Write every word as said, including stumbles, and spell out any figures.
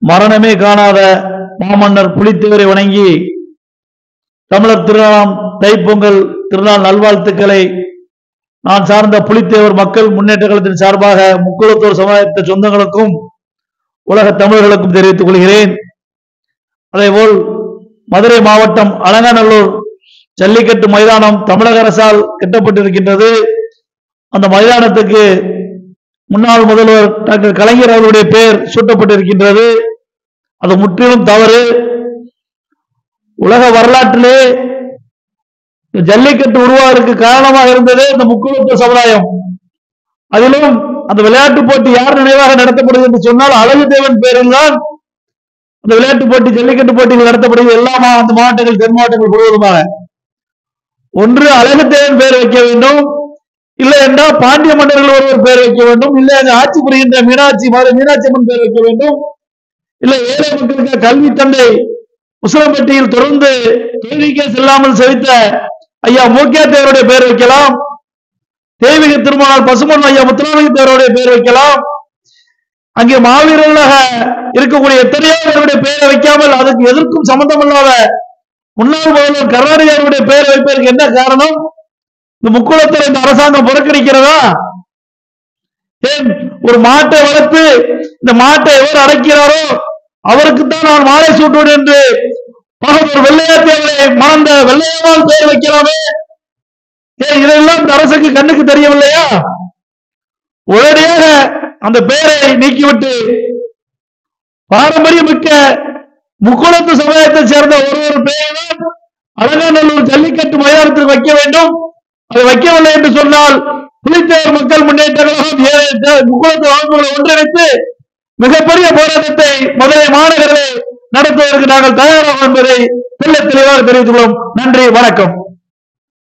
மரணமே காணாத மாமன்னர் புலித்தேவரை வணங்கி தமிழர் திருநாளாம் தைப்பொங்கல் திருநாள் நல்வாழ்த்துக்களை நான் சார்ந்த புலித்தேவர் மக்கள் முன்னேற்ற கழகத்தின் சார்பாக முக்குளத்தூர் சமுதாயத்த சொந்தங்களுக்கும் உலக தமிழர்களுக்கும் தெரிவித்துக் கொள்கிறேன். அதேபோல் மதுரை மாவட்டம் அலங்காநல்லூர் ஜல்லிக்கட்டு மைதானம் தமிழக அரசால் கட்டப்பட்டிருக்கின்றது. அந்த மைதானத்துக்கு முன்னாள் முதல்வர் டாக்டர் கலைஞர் அவர்களுடைய பெயர் சூட்டப்பட்டிருக்கின்றது. அது முற்றிலும் தவறு. உலக வரலாற்றிலே ஜல்லிக்கட்டு உருவாவதற்கு காரணமாக இருந்தது இந்த முக்குளத்தூர் சமுதாயம். அதிலும் அந்த விளையாட்டு போட்டி யார் நினைவாக நடத்தப்படுது என்று சொன்னால் அழகு தேவன் பேரில் தான் அந்த விளையாட்டு போட்டி ஜல்லிக்கட்டு போட்டிகள் நடத்தப்படுகிறது. எல்லா அந்த மாவட்டங்கள் தென் மாவட்டங்கள் முழுவதுமாக ஒன்று அழகு தேவன் பெயர் வைக்க வேண்டும், இல்லை என்றால் பாண்டிய மன்னர்கள் ஒருவர் பெயர் வைக்க வேண்டும், இல்லை அங்கு ஆட்சி புரிகின்ற மீனாட்சி மீனாட்சி அம்மன் பெயர் வைக்க வேண்டும், இல்லை ஏழை மக்களுக்கு கல்வி தந்தை உசிலம்பட்டியில் தொடர்ந்து தொழிலுக்கே செல்லாமல் செவித்த ஐயா மூக்கியா தேவருடைய பெயர் வைக்கலாம், தெய்வீக திருமணம் பசுமன் ஐயா முத்துராமலிங்க தேவருடைய பெயர் வைக்கலாம். அங்கே மாவீரர்களாக இருக்கக்கூடிய எத்தனையோ பேருடைய பெயரை வைக்காமல் அதுக்கு எதற்கும் சம்பந்தம் இல்லாத முன்னாள் முதல்வர் கருணாநிதி அவருடைய பெயரை வைப்பதற்கு என்ன காரணம்? இந்த முக்குளத்தில் இந்த அரசாங்கம் புறக்கணிக்கிறதா? ஏன் ஒரு மாட்டை வளர்த்து இந்த மாட்டை எவர் அடைக்கிறாரோ அவருக்குத்தான் நான் மாலை சூட்டுவேன் என்று ஒரு வெள்ளையாத்தியர்களை மறந்த வெள்ளையம்மாள் பெயர் வைக்கலாமே. இதெல்லாம் இந்த அரசுக்கு கண்ணுக்கு தெரியவில்லையா? உடனடியாக அந்த பெயரை நீக்கிவிட்டு பாரம்பரியமிக்க முக்குளத்து சமுதாயத்தை சேர்ந்த ஒரு ஒரு பெயரைதான் அலங்காநல்லூர் ஜல்லிக்கட்டு மைதானத்தில் வைக்க வேண்டும். அதை வைக்கவில்லை என்று சொன்னால் புலித்தேவர் மக்கள் முன்னேற்ற கழகம் முக்குளத்து அமைப்புகளை ஒன்றிணைத்து மிகப்பெரிய போராட்டத்தை மதுரை மாநகரில் நடத்துவதற்கு நாங்கள் தயாராகும் என்பதை தெல்ல தெளிவாக தெரிவித்துள்ளோம். நன்றி, வணக்கம்.